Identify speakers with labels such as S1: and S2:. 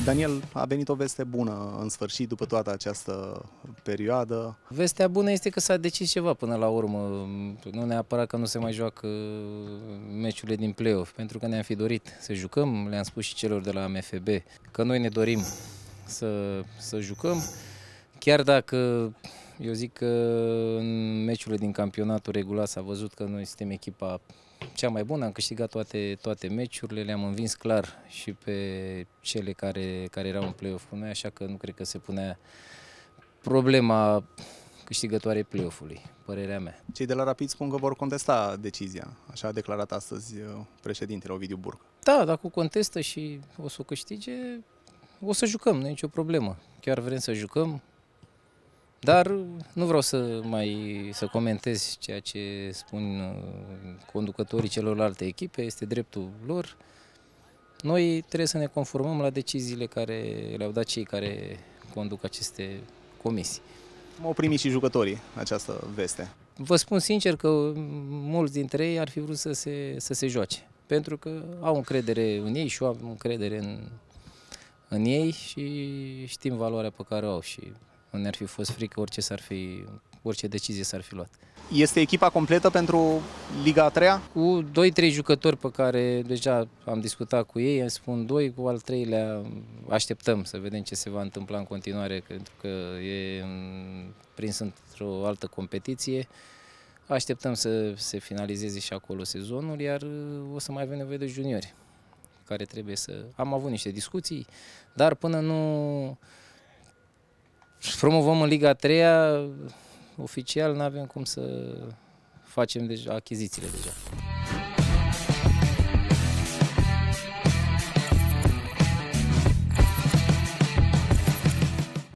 S1: Daniel, a venit o veste bună în sfârșit după toată această perioadă.
S2: Vestea bună este că s-a decis ceva până la urmă. Nu neapărat că nu se mai joacă meciurile din play-off, pentru că ne-am fi dorit să jucăm. Le-am spus și celor de la MFB că noi ne dorim să jucăm, chiar dacă eu zic că în meciurile din campionatul regulat s-a văzut că noi suntem echipa cea mai bună, am câștigat toate meciurile, le-am învins clar și pe cele care erau în play-off cu noi, așa că nu cred că se punea problema câștigătoarei play-off-ului, părerea mea.
S1: Cei de la Rapid spun că vor contesta decizia, așa a declarat astăzi președintele Ovidiu Burg.
S2: Da, dacă o contestă și o să o câștige, o să jucăm, nu e nicio problemă. Chiar vrem să jucăm, dar nu vreau să comentez ceea ce spun conducătorii celorlalte echipe, este dreptul lor. Noi trebuie să ne conformăm la deciziile care le-au dat cei care conduc aceste comisii.
S1: Cum au primit și jucătorii această veste?
S2: Vă spun sincer că mulți dintre ei ar fi vrut să se joace, pentru că au încredere în ei și eu am încredere în ei și știm valoarea pe care o au și nu ne-ar fi fost frică orice decizie s-ar fi luat.
S1: Este echipa completă pentru Liga a 3-a?
S2: Cu 2-3 jucători pe care deja am discutat cu ei, îmi spun 2, cu al treilea așteptăm să vedem ce se va întâmpla în continuare, pentru că e prins într-o altă competiție. Așteptăm să se finalizeze și acolo sezonul, iar o să mai avem nevoie de juniori, care trebuie să... Am avut niște discuții, dar până nu promovăm în Liga 3-a, oficial nu avem cum să facem achizițiile deja.